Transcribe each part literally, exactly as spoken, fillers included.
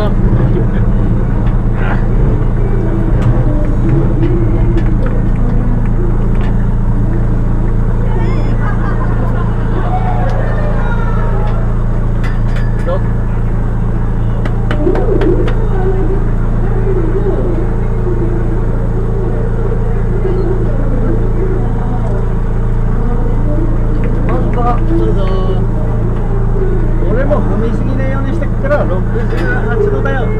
よ。俺も踏みすぎないようにしてくからろくじゅうはちどだよ。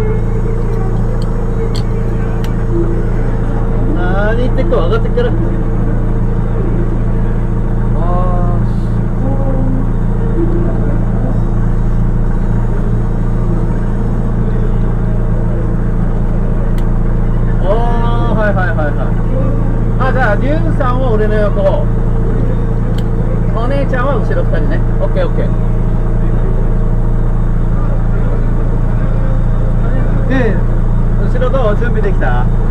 何言ってるか分かってっから。おー、はいはいはいはい。あ、じゃあリュウさんは俺の横、お姉ちゃんは後ろふたりね。オッケーオッケー。で、後ろどう？準備できた？